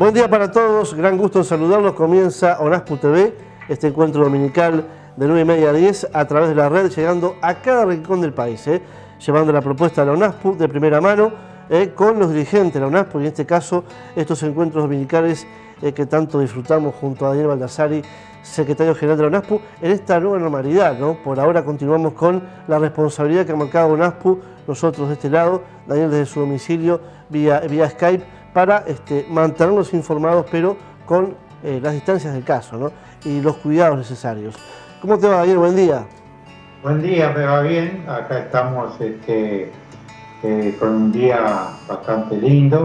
Buen día para todos, gran gusto en saludarlos. Comienza ONASPU TV, este encuentro dominical de 9:30 a 10 a través de la red, llegando a cada rincón del país, llevando la propuesta de la ONASPU de primera mano, con los dirigentes de la ONASPU, y en este caso estos encuentros dominicales que tanto disfrutamos junto a Daniel Baldassari, secretario general de la ONASPU, en esta nueva normalidad, ¿no? Por ahora continuamos con la responsabilidad que ha marcado ONASPU, nosotros de este lado, Daniel desde su domicilio, vía Skype, para mantenerlos informados, pero con las distancias del caso, ¿no? Y los cuidados necesarios. ¿Cómo te va, Daniel? Buen día. Buen día, me va bien. Acá estamos con un día bastante lindo.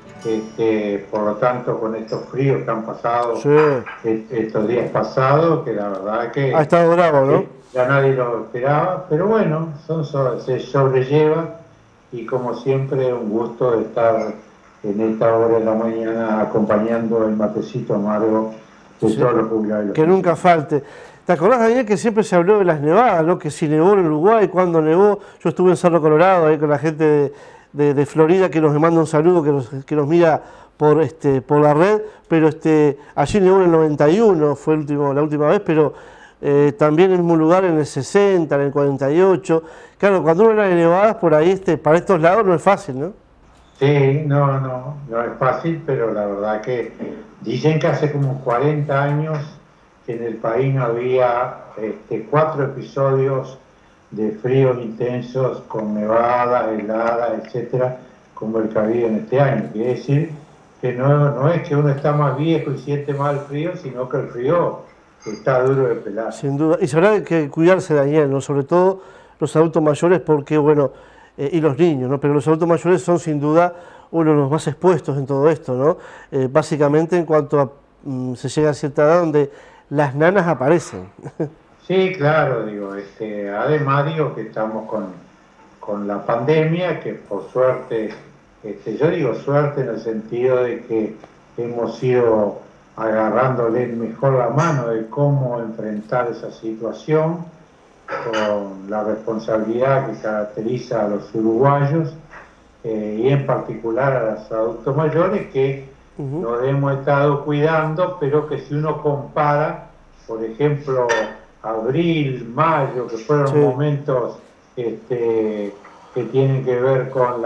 Por lo tanto, con estos fríos que han pasado, sí, estos días pasados, que la verdad que ha estado bravo, ¿no? Ya nadie lo esperaba, pero bueno, se sobrelleva, y como siempre un gusto estar en esta hora de la mañana acompañando el matecito amargo de todos los jubilados. Que nunca falte. ¿Te acordás, Daniel, que siempre se habló de las nevadas, ¿no? Que si nevó en Uruguay, cuando nevó? Yo estuve en Cerro Colorado ahí con la gente de Florida, que nos manda un saludo, que nos mira por la red, pero allí nevó en el 91, fue la última vez, pero también en el mismo lugar en el 60, en el 48. Claro, cuando uno habla de nevadas por ahí, para estos lados no es fácil, ¿no? Sí, no es fácil, pero la verdad que dicen que hace como 40 años que en el país no había 4 episodios de fríos intensos con nevadas, heladas, etcétera, como el que ha habido en este año. Quiere decir que no es que uno está más viejo y siente más el frío, sino que el frío está duro de pelar. Sin duda, y se habrá que cuidarse, Daniel, ¿no? Sobre todo los adultos mayores, porque bueno, y los niños, ¿no? Pero los adultos mayores son sin duda uno de los más expuestos en todo esto, ¿no? Básicamente en cuanto a se llega a cierta edad donde las nanas aparecen. Sí, claro, además digo que estamos con la pandemia, que por suerte, yo digo suerte en el sentido de que hemos ido agarrándole mejor la mano de cómo enfrentar esa situación, con la responsabilidad que caracteriza a los uruguayos, y en particular a los adultos mayores, que nos hemos estado cuidando, pero que si uno compara, por ejemplo, abril, mayo, que fueron momentos que tienen que ver con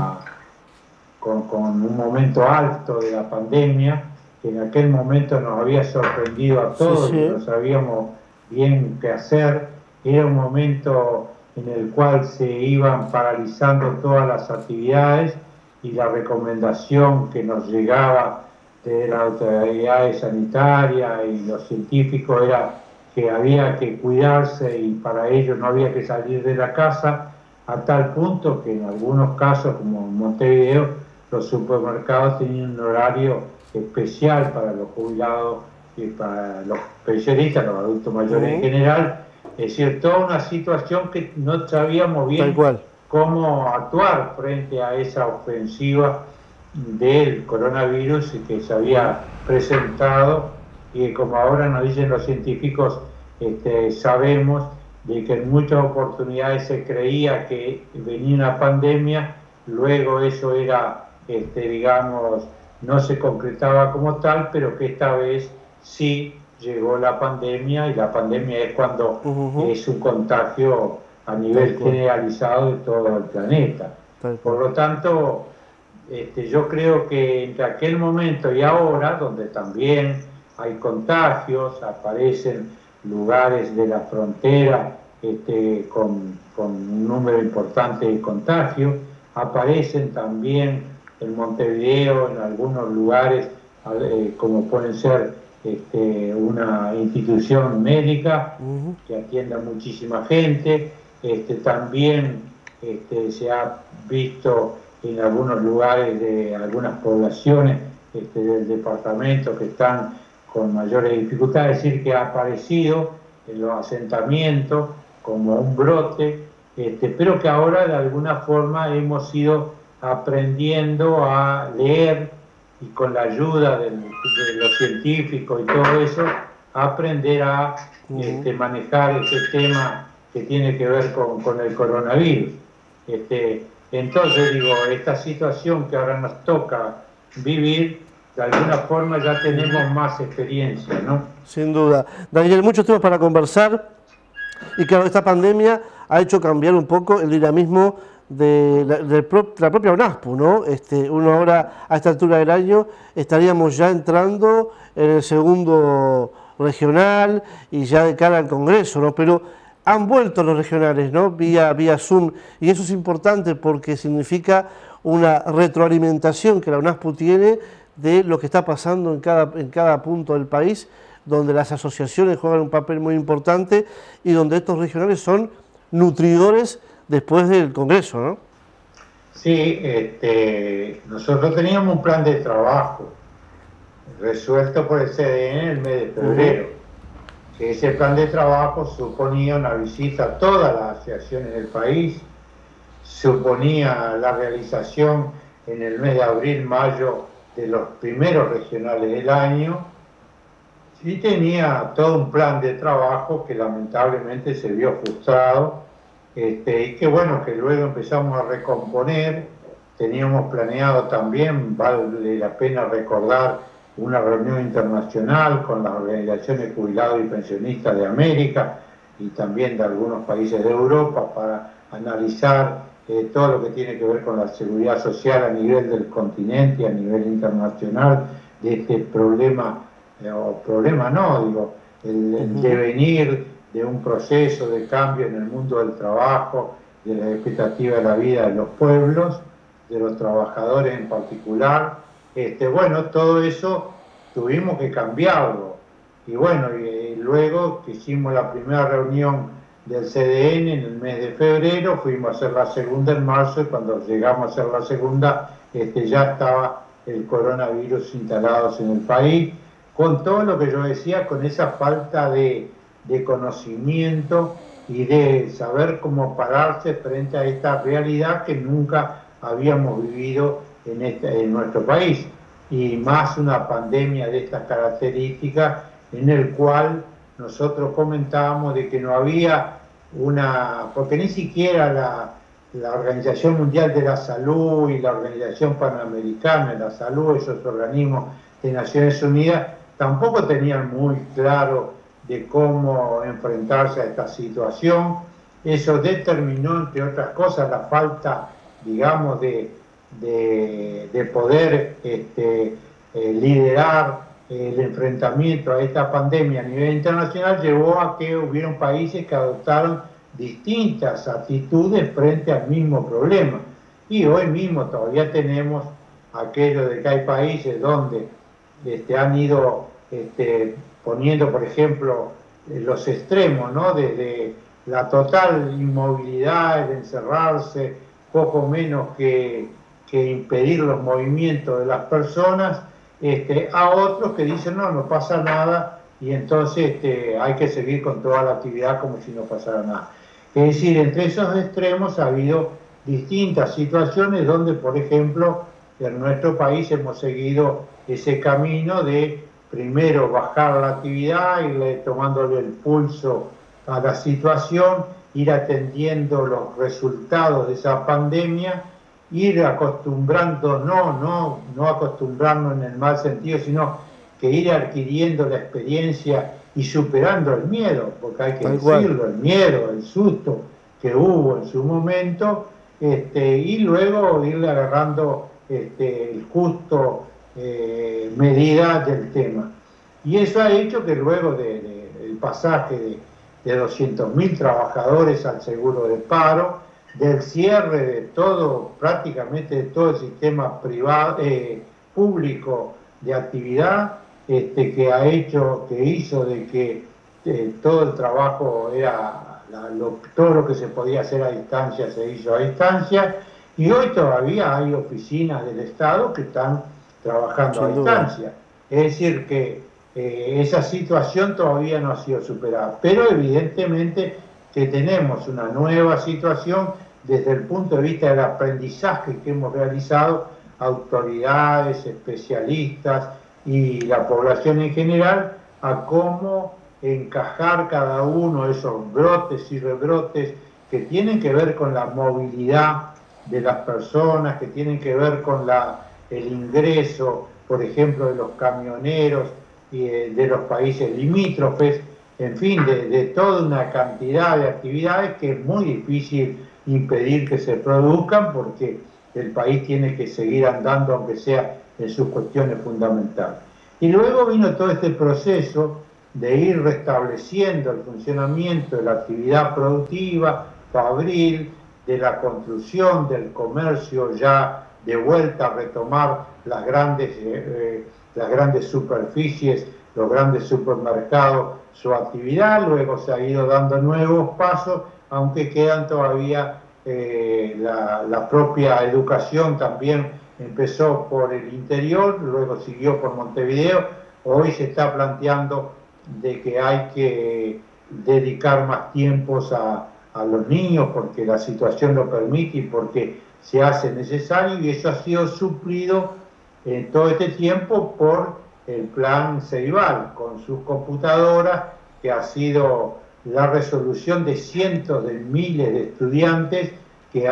un momento alto de la pandemia, que en aquel momento nos había sorprendido a todos, y no sabíamos bien qué hacer. Era un momento en el cual se iban paralizando todas las actividades, y la recomendación que nos llegaba de las autoridades sanitarias y los científicos era que había que cuidarse, y para ello no había que salir de la casa, a tal punto que en algunos casos, como en Montevideo, los supermercados tenían un horario especial para los jubilados y para los pensionistas, los adultos mayores en general. Es decir, toda una situación que no sabíamos bien cómo actuar frente a esa ofensiva del coronavirus que se había presentado, y que, como ahora nos dicen los científicos, sabemos de que en muchas oportunidades se creía que venía una pandemia, luego eso era, digamos, no se concretaba como tal, pero que esta vez sí llegó la pandemia, y la pandemia es cuando es un contagio a nivel generalizado de todo el planeta. Por lo tanto, yo creo que entre aquel momento y ahora, donde también hay contagios, aparecen lugares de la frontera con un número importante de contagios, aparecen también en Montevideo, en algunos lugares, como pueden ser una institución médica que atienda a muchísima gente. También se ha visto en algunos lugares de algunas poblaciones del departamento que están con mayores dificultades, es decir, que ha aparecido en los asentamientos como un brote, pero que ahora de alguna forma hemos ido aprendiendo a leer, y con la ayuda de los científicos y todo eso, aprender a manejar este tema que tiene que ver con el coronavirus. Entonces, digo, esta situación que ahora nos toca vivir, de alguna forma ya tenemos más experiencia, ¿no? Sin duda. Daniel, muchos temas para conversar y claro, esta pandemia ha hecho cambiar un poco el dinamismo de la propia ONASPU, ¿no? Uno ahora, a esta altura del año, estaríamos ya entrando en el segundo regional y ya de cara al Congreso, ¿no? Pero han vuelto los regionales, ¿no? Vía Zoom, y eso es importante porque significa una retroalimentación que la ONASPU tiene de lo que está pasando en cada punto del país, donde las asociaciones juegan un papel muy importante y donde estos regionales son nutridores después del Congreso, ¿no? Sí, nosotros teníamos un plan de trabajo resuelto por el CDN en el mes de febrero. Que ese plan de trabajo suponía una visita a todas las asociaciones del país, suponía la realización en el mes de abril, mayo de los primeros regionales del año y tenía todo un plan de trabajo que lamentablemente se vio frustrado y que bueno, que luego empezamos a recomponer. Teníamos planeado también, vale la pena recordar, una reunión internacional con las organizaciones de jubilados y pensionistas de América y también de algunos países de Europa para analizar todo lo que tiene que ver con la seguridad social a nivel del continente y a nivel internacional de este problema, el devenir de un proceso de cambio en el mundo del trabajo, de la expectativa de la vida de los pueblos, de los trabajadores en particular. Bueno, todo eso tuvimos que cambiarlo. Y bueno, y luego que hicimos la primera reunión del CDN en el mes de febrero, fuimos a hacer la segunda en marzo y cuando llegamos a hacer la segunda ya estaba el coronavirus instalados en el país, con todo lo que yo decía, con esa falta de conocimiento y de saber cómo pararse frente a esta realidad que nunca habíamos vivido en nuestro país, y más una pandemia de estas características en el cual nosotros comentábamos de que no había porque ni siquiera la Organización Mundial de la Salud y la Organización Panamericana de la Salud, esos organismos de Naciones Unidas, tampoco tenían muy claro de cómo enfrentarse a esta situación. Eso determinó, entre otras cosas, la falta, digamos, de poder liderar el enfrentamiento a esta pandemia a nivel internacional, llevó a que hubieron países que adoptaron distintas actitudes frente al mismo problema. Y hoy mismo todavía tenemos aquello de que hay países donde han ido poniendo, por ejemplo, los extremos, ¿no? Desde la total inmovilidad, el encerrarse, poco menos que impedir los movimientos de las personas, a otros que dicen no pasa nada y entonces hay que seguir con toda la actividad como si no pasara nada. Es decir, entre esos extremos ha habido distintas situaciones donde, por ejemplo, en nuestro país hemos seguido ese camino de primero bajar la actividad, ir tomándole el pulso a la situación, ir atendiendo los resultados de esa pandemia, ir acostumbrando, no acostumbrarnos en el mal sentido, sino que ir adquiriendo la experiencia y superando el miedo, porque hay que decirlo, el miedo, el susto que hubo en su momento, y luego irle agarrando el justo medida del tema. Y eso ha hecho que luego del pasaje de 200.000 trabajadores al seguro de paro, del cierre de todo, prácticamente de todo el sistema privado, público de actividad, que hizo de que todo el trabajo era, todo lo que se podía hacer a distancia se hizo a distancia, y hoy todavía hay oficinas del Estado que están trabajando a distancia. Es decir, que esa situación todavía no ha sido superada, pero evidentemente que tenemos una nueva situación desde el punto de vista del aprendizaje que hemos realizado autoridades, especialistas y la población en general a cómo encajar cada uno de esos brotes y rebrotes que tienen que ver con la movilidad de las personas, que tienen que ver con el ingreso por ejemplo, de los camioneros y de los países limítrofes, en fin, de toda una cantidad de actividades que es muy difícil impedir que se produzcan porque el país tiene que seguir andando, aunque sea en sus cuestiones fundamentales. Y luego vino todo este proceso de ir restableciendo el funcionamiento de la actividad productiva, fabril, de la construcción, del comercio, ya de vuelta a retomar las grandes superficies, los grandes supermercados, su actividad. Luego se ha ido dando nuevos pasos, aunque quedan todavía la propia educación también empezó por el interior, luego siguió por Montevideo. Hoy se está planteando de que hay que dedicar más tiempos a los niños porque la situación lo permite y porque se hace necesario, y eso ha sido suplido en todo este tiempo por el plan Ceibal, con sus computadoras, que ha sido la resolución de cientos de miles de estudiantes que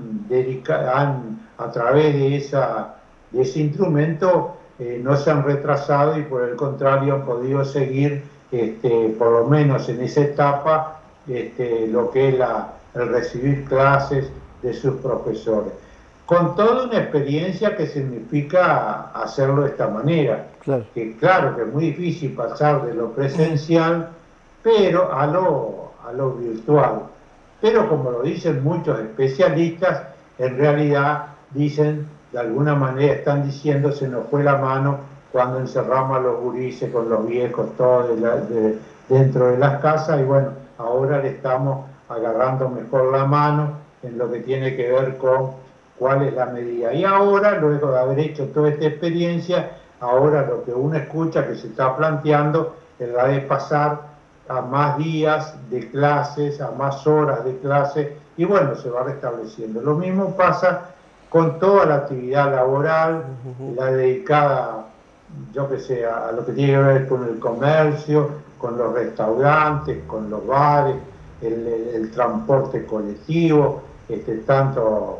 a través de ese instrumento no se han retrasado y por el contrario han podido seguir, por lo menos en esa etapa, lo que es el recibir clases de sus profesores. Con toda una experiencia que significa hacerlo de esta manera. Claro. Claro que es muy difícil pasar de lo presencial pero a lo virtual. Pero como lo dicen muchos especialistas, en realidad dicen, de alguna manera están diciendo, se nos fue la mano cuando encerramos a los gurises con los viejos todos dentro de las casas, y bueno, ahora le estamos agarrando mejor la mano en lo que tiene que ver con cuál es la medida. Y ahora, luego de haber hecho toda esta experiencia, ahora lo que uno escucha que se está planteando es la de pasar a más días de clases, a más horas de clase, y bueno, se va restableciendo. Lo mismo pasa con toda la actividad laboral, la dedicada, yo que sé, a lo que tiene que ver con el comercio, con los restaurantes, con los bares, el transporte colectivo, tanto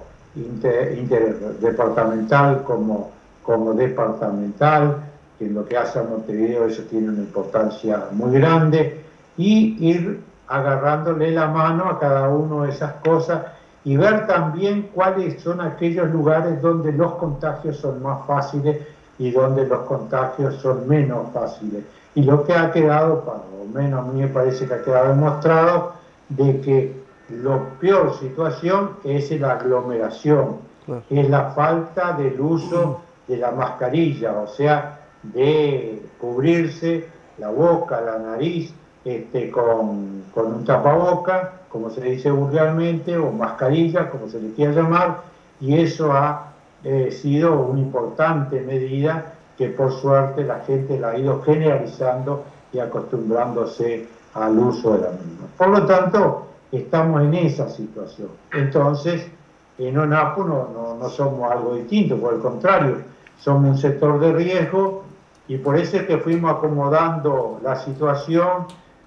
interdepartamental como departamental, que en lo que hace a Montevideo eso tiene una importancia muy grande, y ir agarrándole la mano a cada una de esas cosas y ver también cuáles son aquellos lugares donde los contagios son más fáciles y donde los contagios son menos fáciles. Y lo que ha quedado, por lo menos a mí me parece que ha quedado demostrado, de que la peor situación es la aglomeración, es la falta del uso de la mascarilla, o sea, de cubrirse la boca, la nariz, con un tapaboca, como se le dice vulgarmente, o mascarilla, como se le quiera llamar, y eso ha sido una importante medida que por suerte la gente la ha ido generalizando y acostumbrándose al uso de la misma. Por lo tanto, estamos en esa situación. Entonces, en ONAPU no somos algo distinto, por el contrario, somos un sector de riesgo, y por eso es que fuimos acomodando la situación.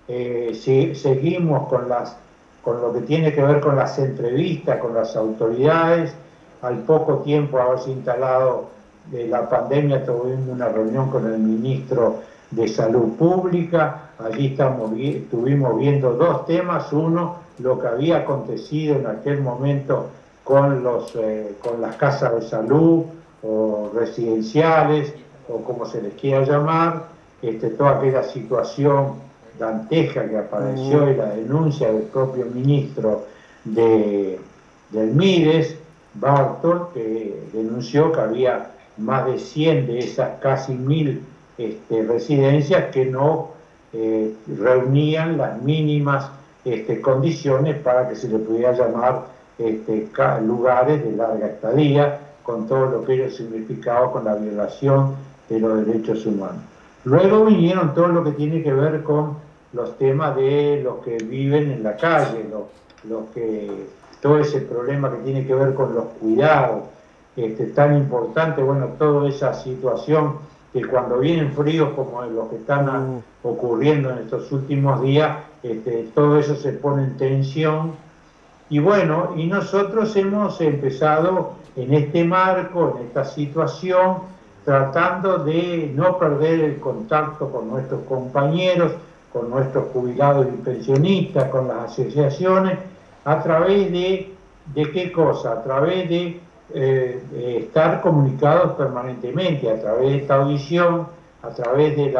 Seguimos con lo que tiene que ver con las entrevistas con las autoridades. Al poco tiempo de haberse instalado la pandemia, tuvimos una reunión con el ministro de Salud Pública. Allí estuvimos viendo dos temas. Uno, lo que había acontecido en aquel momento con las casas de salud o residenciales, o como se les quiera llamar, toda aquella situación dantesca que apareció y la denuncia del propio ministro del MIDES, Bartol, que denunció que había más de 100 de esas casi 1000 residencias que no reunían las mínimas condiciones para que se le pudiera llamar lugares de larga estadía, con todo lo que ello significaba con la violación de los derechos humanos. Luego vinieron todo lo que tiene que ver con los temas de los que viven en la calle, todo ese problema que tiene que ver con los cuidados, tan importante, bueno, toda esa situación que cuando vienen fríos como los que están ocurriendo en estos últimos días, todo eso se pone en tensión. Y bueno, y nosotros hemos empezado en este marco, en esta situación, tratando de no perder el contacto con nuestros compañeros, con nuestros jubilados y pensionistas, con las asociaciones, a través de qué cosa, a través de estar comunicados permanentemente, a través de esta audición, a través de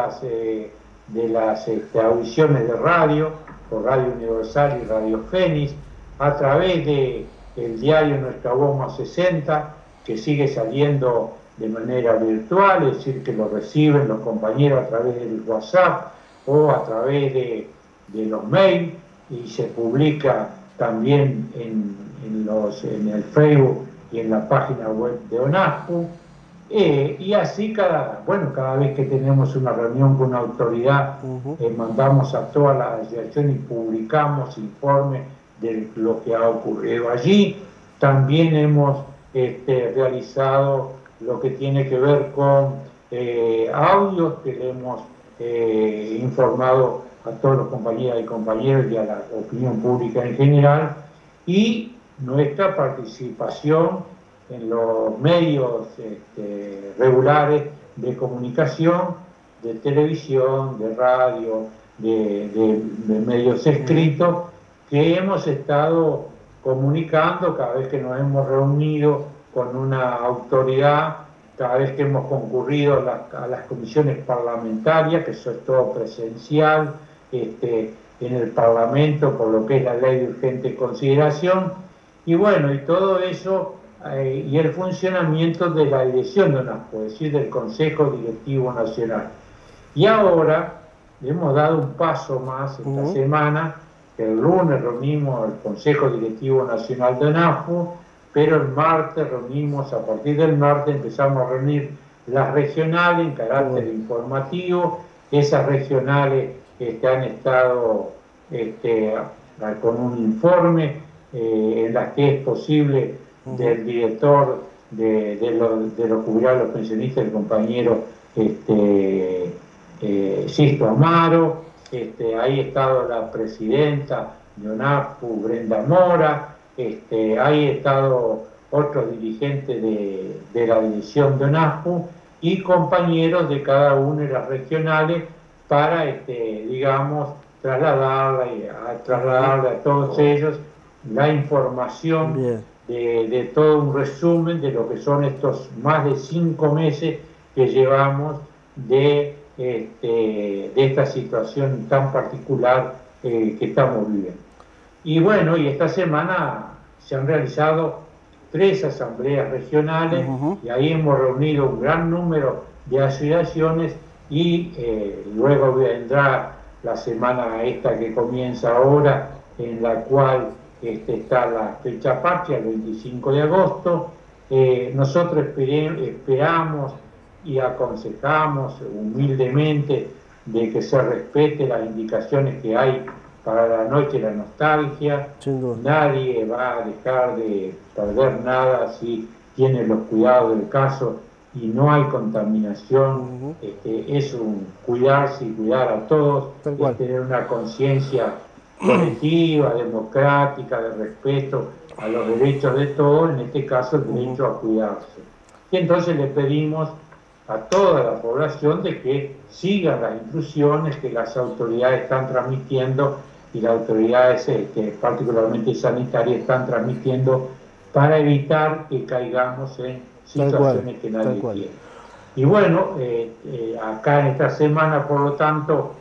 las audiciones de radio, por Radio Universal y Radio Fénix, a través del diario Nuestra Voz Más 60, que sigue saliendo de manera virtual, es decir, que lo reciben los compañeros a través del WhatsApp o a través de los mails, y se publica también en el Facebook y en la página web de ONASPU. Y así cada vez que tenemos una reunión con una autoridad, mandamos a todas las asociaciones y publicamos informes de lo que ha ocurrido allí. También hemos realizado lo que tiene que ver con audios que le hemos informado a todos los compañeras y compañeros y a la opinión pública en general, y nuestra participación en los medios regulares de comunicación, de televisión, de radio, de medios escritos, que hemos estado comunicando cada vez que nos hemos reunido con una autoridad, cada vez que hemos concurrido a las comisiones parlamentarias, que eso es todo presencial, en el Parlamento, por lo que es la ley de urgente consideración, y bueno, y todo eso, y el funcionamiento de la dirección de ONASPU, es decir, del Consejo Directivo Nacional. Y ahora hemos dado un paso más esta semana, que el lunes reunimos el Consejo Directivo Nacional de ONASPU, pero el martes reunimos, a partir del martes empezamos a reunir las regionales en carácter informativo. Esas regionales han estado con un informe en las que es posible del director de los jubilados, los pensionistas, el compañero Sisto Amaro. Ahí ha estado la presidenta de ONASPU, Brenda Mora. Ahí ha estado otros dirigentes de la dirección de ONASPU y compañeros de cada una de las regionales para, digamos, trasladarle a todos ellos la información de todo un resumen de lo que son estos más de 5 meses que llevamos de esta situación tan particular que estamos viviendo. Y bueno, y esta semana se han realizado 3 asambleas regionales, y ahí hemos reunido un gran número de asociaciones, y luego vendrá la semana esta que comienza ahora, en la cual está la fecha patria, el 25 de agosto. Nosotros esperamos y aconsejamos humildemente de que se respete las indicaciones que hay para la noche de la nostalgia. Nadie va a dejar de perder nada si tiene los cuidados del caso y no hay contaminación. Es un cuidarse y cuidar a todos, es tener una conciencia colectiva, democrática, de respeto a los derechos de todos, en este caso el derecho a cuidarse. Y entonces le pedimos a toda la población de que sigan las instrucciones que las autoridades están transmitiendo, y las autoridades particularmente sanitarias están transmitiendo, para evitar que caigamos en situaciones que nadie quiere. Y bueno, acá en esta semana, por lo tanto,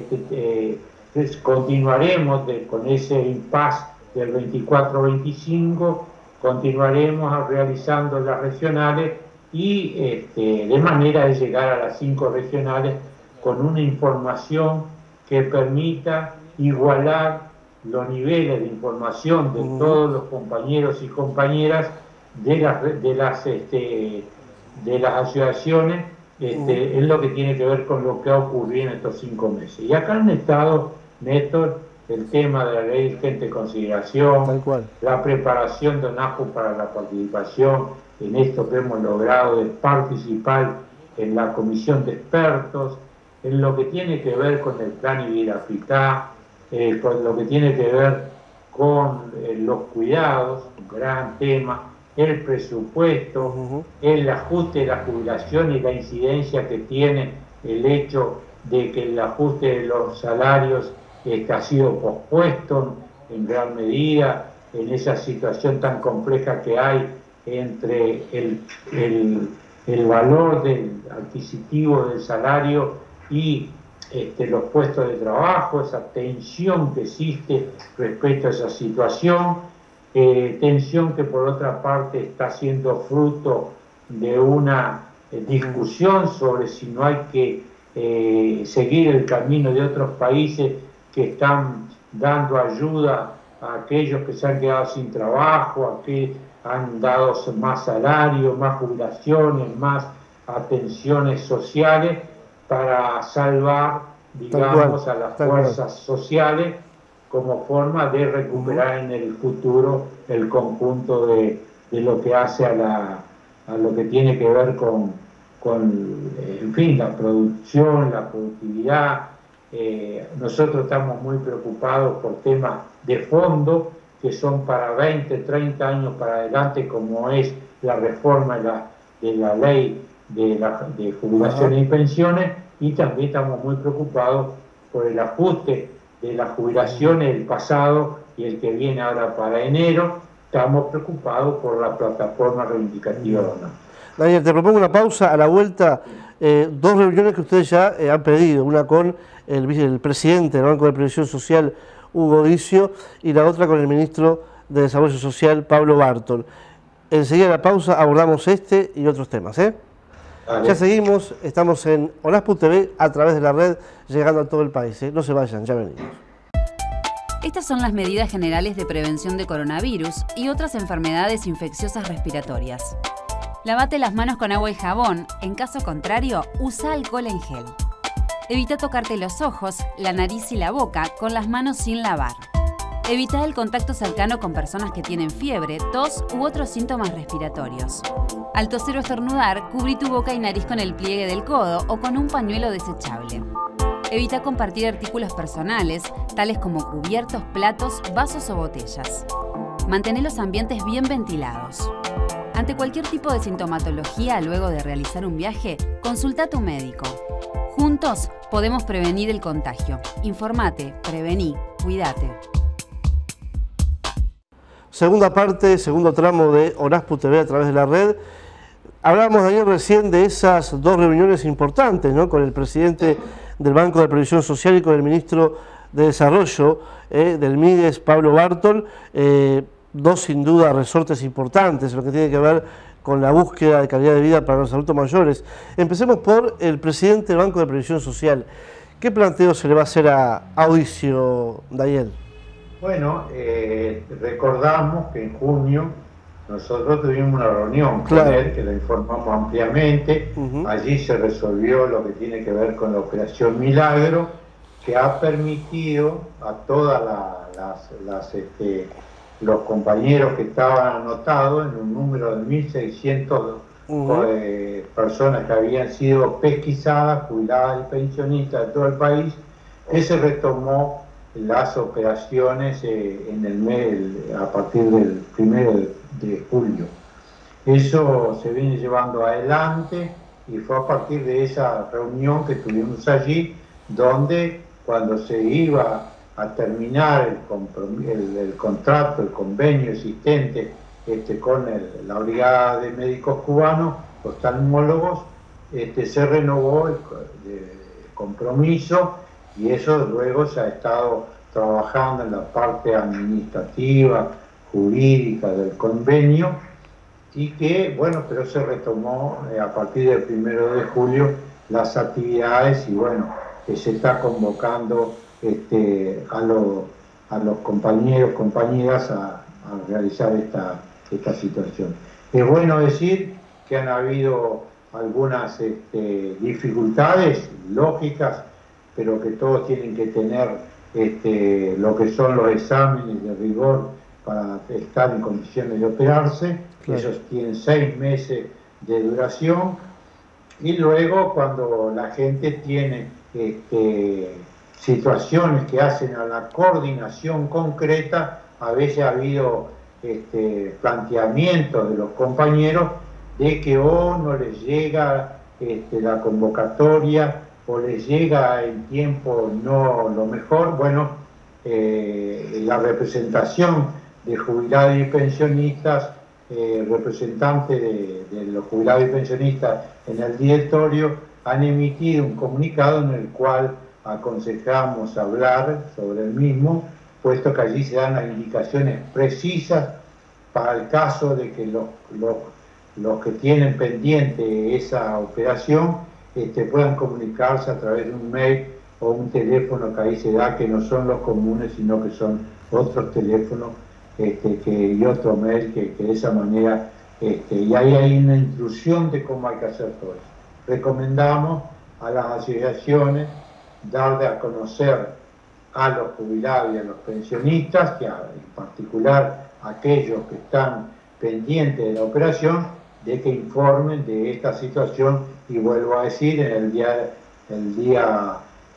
continuaremos con ese impasse del 24-25, continuaremos realizando las regionales, y de manera de llegar a las 5 regionales con una información que permita igualar los niveles de información de todos los compañeros y compañeras de las asociaciones en lo que tiene que ver con lo que ha ocurrido en estos 5 meses. Y acá han estado, Néstor, el tema de la ley de urgente consideración, la preparación de ONASPU para la participación en esto que hemos logrado de participar en la comisión de expertos, en lo que tiene que ver con el plan Ibirapitá, con lo que tiene que ver con los cuidados, un gran tema, el presupuesto, el ajuste de la jubilación y la incidencia que tiene el hecho de que el ajuste de los salarios ha sido pospuesto en gran medida en esa situación tan compleja que hay entre el valor adquisitivo del salario y los puestos de trabajo, esa tensión que existe respecto a esa situación, tensión que por otra parte está siendo fruto de una discusión sobre si no hay que seguir el camino de otros países que están dando ayuda a aquellos que se han quedado sin trabajo, a que han dado más salario, más jubilaciones, más atenciones sociales para salvar, digamos, a las fuerzas sociales como forma de recuperar en el futuro el conjunto de lo que hace a lo que tiene que ver con en fin, la producción, la productividad. Nosotros estamos muy preocupados por temas de fondo que son para 20, 30 años para adelante, como es la reforma de la ley de jubilaciones y pensiones, y también estamos muy preocupados por el ajuste de las jubilaciones del pasado y el que viene ahora para enero. Estamos preocupados por la plataforma reivindicativa o no. Daniel, te propongo una pausa. A la vuelta, dos reuniones que ustedes ya han pedido, una con el presidente del Banco de Previsión Social, Hugo Dicio, y la otra con el ministro de Desarrollo Social, Pablo Bartol. Enseguida de la pausa abordamos este y otros temas. Ya seguimos, estamos en ONASPU TV a través de la red, llegando a todo el país. No se vayan, ya venimos. Estas son las medidas generales de prevención de coronavirus y otras enfermedades infecciosas respiratorias. Lavate las manos con agua y jabón, en caso contrario, usa alcohol en gel. Evita tocarte los ojos, la nariz y la boca con las manos sin lavar. Evita el contacto cercano con personas que tienen fiebre, tos u otros síntomas respiratorios. Al toser o estornudar, cubrí tu boca y nariz con el pliegue del codo o con un pañuelo desechable. Evita compartir artículos personales, tales como cubiertos, platos, vasos o botellas. Mantén los ambientes bien ventilados. Ante cualquier tipo de sintomatología luego de realizar un viaje, consulta a tu médico. Juntos podemos prevenir el contagio. Informate, prevení, cuídate. Segunda parte, segundo tramo de ONASPU TV a través de la red. Hablábamos ayer recién de esas dos reuniones importantes, ¿no?, con el presidente del Banco de Previsión Social y con el ministro de Desarrollo del MIDES, Pablo Bartol. Dos sin duda resortes importantes en lo que tiene que ver con la búsqueda de calidad de vida para los adultos mayores. Empecemos por el presidente del Banco de Previsión Social. ¿Qué planteo se le va a hacer a Dicio, Daniel? Bueno, recordamos que en junio nosotros tuvimos una reunión con él, que la informamos ampliamente. Allí se resolvió lo que tiene que ver con la Operación Milagro, que ha permitido a todas los compañeros que estaban anotados en un número de 1.600 personas que habían sido pesquisadas, jubiladas y pensionistas de todo el país, que se retomó las operaciones a partir del 1 de julio. Eso se viene llevando adelante y fue a partir de esa reunión que tuvimos allí, donde cuando se iba a terminar el contrato, el convenio existente con la Brigada de Médicos Cubanos, oftalmólogos, se renovó el compromiso, y eso luego se ha estado trabajando en la parte administrativa, jurídica del convenio, y que, bueno, pero se retomó a partir del 1 de julio las actividades, y bueno, que se está convocando a los compañeros, compañeras a realizar esta situación. Es bueno decir que han habido algunas dificultades lógicas, pero que todos tienen que tener lo que son los exámenes de rigor para estar en condiciones de operarse. Claro. Esos tienen 6 meses de duración, y luego cuando la gente tiene situaciones que hacen a la coordinación concreta, a veces ha habido planteamientos de los compañeros de que o no les llega la convocatoria o les llega en tiempo no lo mejor. Bueno, la representación de jubilados y pensionistas, representantes de los jubilados y pensionistas en el directorio, han emitido un comunicado en el cual aconsejamos hablar sobre el mismo, puesto que allí se dan las indicaciones precisas para el caso de que los que tienen pendiente esa operación puedan comunicarse a través de un mail o un teléfono que ahí se da, que no son los comunes, sino que son otros teléfonos y otro mail que de esa manera, y ahí hay una instrucción de cómo hay que hacer todo eso. Recomendamos a las asociaciones darle a conocer a los jubilados y a los pensionistas, que en particular aquellos que están pendientes de la operación, de que informen de esta situación, y vuelvo a decir, en el día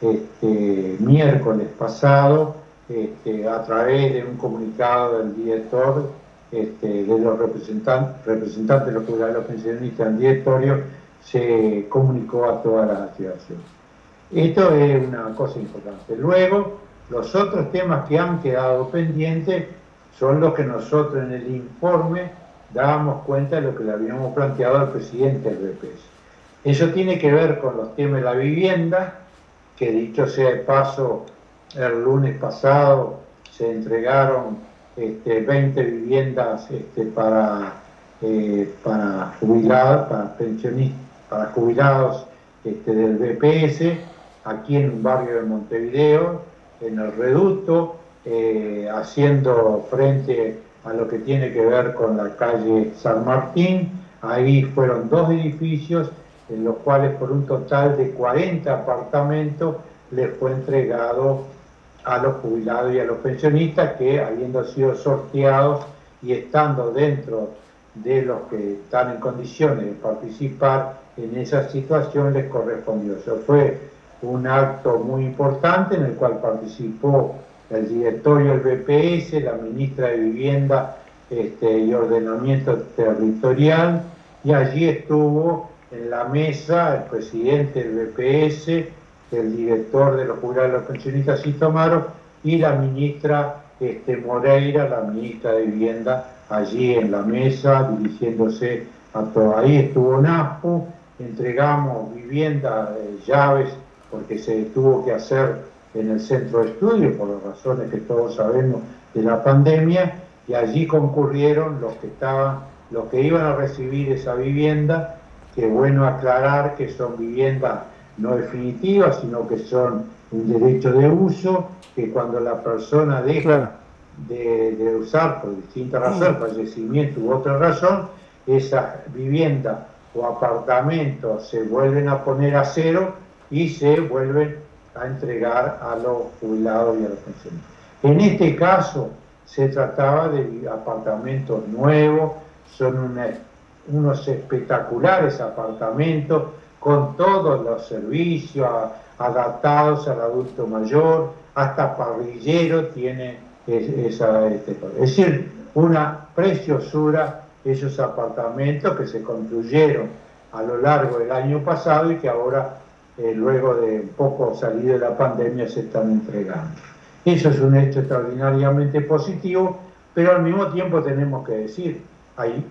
miércoles pasado, a través de un comunicado del director, de los representantes de los jubilados y los pensionistas en directorio, se comunicó a todas las asociaciones. Esto es una cosa importante. Luego, los otros temas que han quedado pendientes son los que nosotros en el informe dábamos cuenta de lo que le habíamos planteado al presidente del BPS. Eso tiene que ver con los temas de la vivienda, que dicho sea de paso, el lunes pasado se entregaron 20 viviendas para jubilados, para pensionistas, para jubilados del BPS, aquí en un barrio de Montevideo, en el Reducto, haciendo frente a lo que tiene que ver con la calle San Martín. Ahí fueron 2 edificios en los cuales por un total de 40 apartamentos les fue entregado a los jubilados y a los pensionistas, que habiendo sido sorteados y estando dentro de los que están en condiciones de participar en esa situación, les correspondió. Eso fue un acto muy importante en el cual participó el directorio del BPS, la ministra de Vivienda y Ordenamiento Territorial, y allí estuvo en la mesa el presidente del BPS, el director de los jubilados y los pensionistas, Citomaro, y la ministra Moreira, la ministra de Vivienda, allí en la mesa, dirigiéndose a todo. Ahí estuvo NASPU, entregamos vivienda, llaves, porque se tuvo que hacer en el centro de estudio, por las razones que todos sabemos de la pandemia, y allí concurrieron los que iban a recibir esa vivienda, que es bueno aclarar que son viviendas no definitivas, sino que son un derecho de uso, que cuando la persona deja de usar por distintas razones, fallecimiento u otra razón, esas viviendas o apartamentos se vuelven a poner a cero y se vuelven a entregar a los jubilados y a los pensionistas. En este caso se trataba de apartamentos nuevos, son unos espectaculares apartamentos con todos los servicios adaptados al adulto mayor, hasta parrillero tiene es decir, una preciosura esos apartamentos que se construyeron a lo largo del año pasado y que ahora, luego de un poco salir de la pandemia, se están entregando. Eso es un hecho extraordinariamente positivo, pero al mismo tiempo tenemos que decir, hay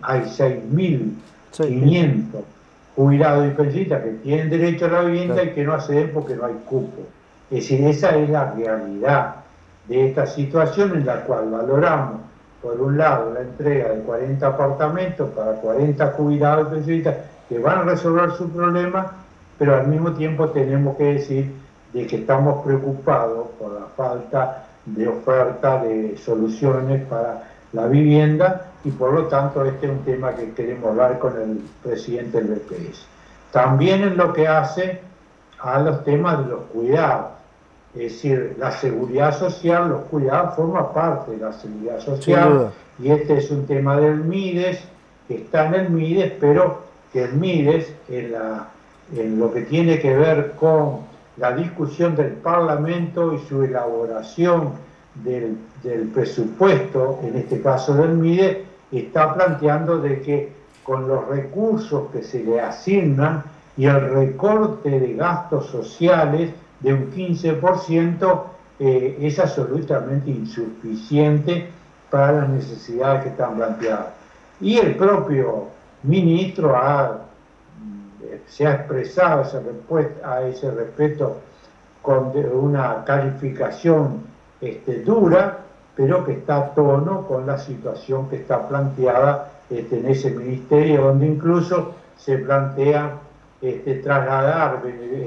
6.500 jubilados y pensionistas que tienen derecho a la vivienda y que no acceden porque no hay cupo. Es decir, esa es la realidad de esta situación, en la cual valoramos, por un lado, la entrega de 40 apartamentos para 40 jubilados y pensionistas que van a resolver su problema, pero al mismo tiempo tenemos que decir de que estamos preocupados por la falta de oferta de soluciones para la vivienda, y por lo tanto este es un tema que queremos hablar con el presidente del BPS. También en lo que hace a los temas de los cuidados, es decir, la seguridad social, los cuidados forman parte de la seguridad social, y este es un tema del MIDES, que está en el MIDES, pero que el MIDES, en lo que tiene que ver con la discusión del Parlamento y su elaboración del presupuesto, en este caso del MIDE, está planteando de que con los recursos que se le asignan y el recorte de gastos sociales de un 15%, es absolutamente insuficiente para las necesidades que están planteadas. Y el propio ministro se ha expresado a ese respecto con una calificación dura, pero que está a tono con la situación que está planteada en ese ministerio, donde incluso se plantea trasladar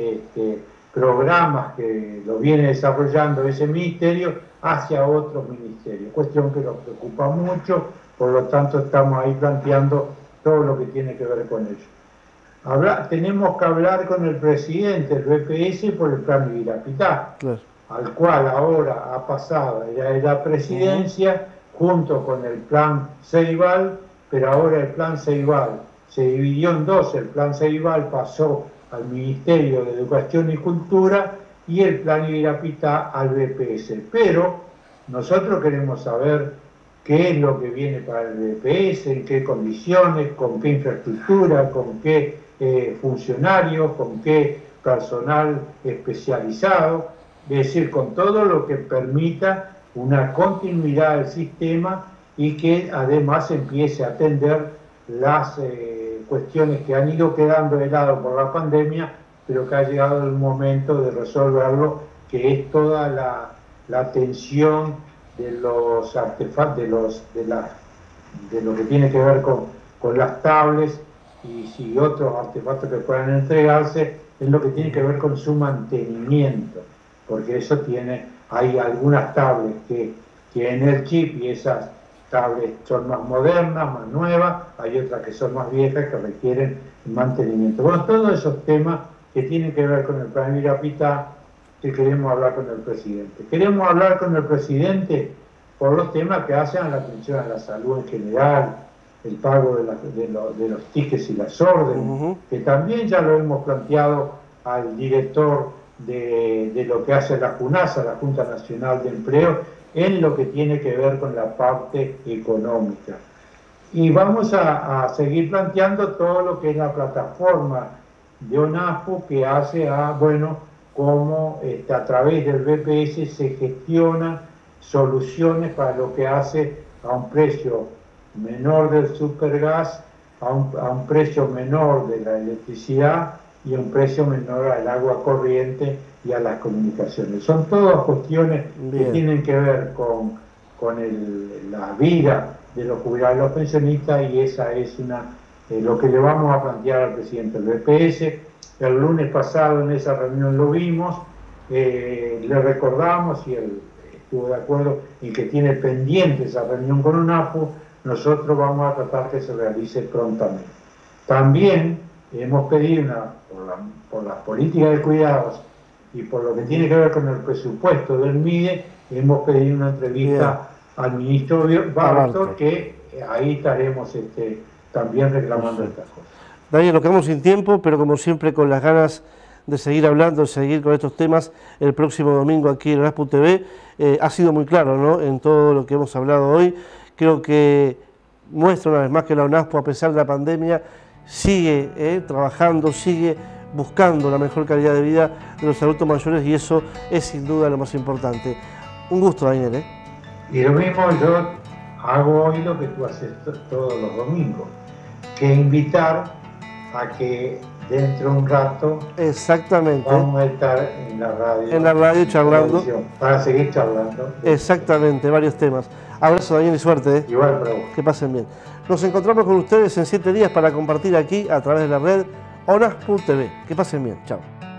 programas que lo viene desarrollando ese ministerio hacia otros ministerios, cuestión que nos preocupa mucho, por lo tanto estamos ahí planteando todo lo que tiene que ver con ello. Tenemos que hablar con el presidente del BPS por el plan Ibirapitá, claro, al cual ahora ha pasado de la presidencia junto con el plan Ceibal, pero ahora el plan Ceibal se dividió en dos. El plan Ceibal pasó al Ministerio de Educación y Cultura y el plan Ibirapitá al BPS. Pero nosotros queremos saber qué es lo que viene para el BPS, en qué condiciones, con qué infraestructura, con qué funcionarios, con qué personal especializado, es decir, con todo lo que permita una continuidad del sistema y que además empiece a atender las cuestiones que han ido quedando de lado por la pandemia, pero que ha llegado el momento de resolverlo, que es toda la atención de los artefactos, de lo que tiene que ver con las tablets y otros artefactos que puedan entregarse, es lo que tiene que ver con su mantenimiento, porque eso hay algunas tablets que tienen el chip y esas tablets son más modernas, más nuevas, hay otras que son más viejas que requieren mantenimiento. Bueno, todos esos temas que tienen que ver con el plan Ibirapitá, que queremos hablar con el presidente. Queremos hablar con el presidente por los temas que hacen a la atención a la salud en general, el pago de los tickets y las órdenes, que también ya lo hemos planteado al director de lo que hace la JUNASA, la Junta Nacional de Empleo, en lo que tiene que ver con la parte económica. Y vamos a seguir planteando todo lo que es la plataforma de ONASPO, que hace cómo a través del BPS se gestionan soluciones para lo que hace a un precio menor del supergas, a un precio menor de la electricidad y a un precio menor al agua corriente y a las comunicaciones. Son todas cuestiones que tienen que ver con la vida de los jubilados y los pensionistas, y esa es lo que le vamos a plantear al presidente del BPS. El lunes pasado en esa reunión lo vimos, le recordamos y él estuvo de acuerdo en que tiene pendiente esa reunión con UNAPU. Nosotros vamos a tratar que se realice prontamente. También hemos pedido, por las políticas de cuidados y por lo que tiene que ver con el presupuesto del MIDE, hemos pedido una entrevista al ministro Barto, que ahí estaremos también reclamando estas cosas. Daniel, nos quedamos sin tiempo, pero como siempre con las ganas de seguir hablando, de seguir con estos temas el próximo domingo aquí en ONASPU TV. Ha sido muy claro, ¿no?, en todo lo que hemos hablado hoy. Creo que muestra una vez más que la ONASPU, a pesar de la pandemia, sigue trabajando, sigue buscando la mejor calidad de vida de los adultos mayores, y eso es sin duda lo más importante. Un gusto, Daniel. Y lo mismo yo hago hoy lo que tú haces todos los domingos, que invitar a que dentro de un rato vamos a estar en la radio. En la radio charlando. Para seguir charlando. Exactamente, varios temas. Abrazo, Daniel, y suerte. Igual para vos. Que pasen bien. Nos encontramos con ustedes en 7 días para compartir aquí a través de la red ONASPU TV. Que pasen bien. Chao.